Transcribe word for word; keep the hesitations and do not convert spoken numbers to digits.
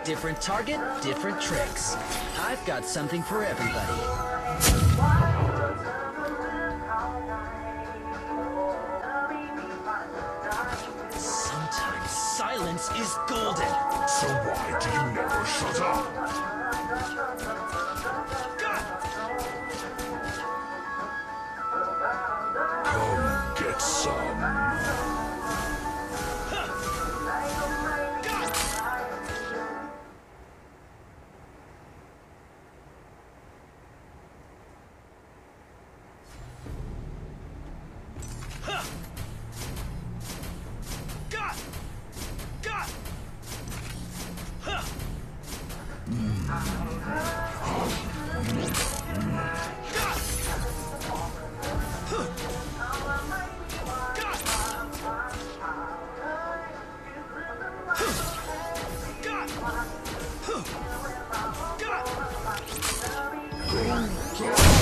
Different target, different tricks. I've got something for everybody. Sometimes silence is golden. So why do you never shut up? Come get some. God.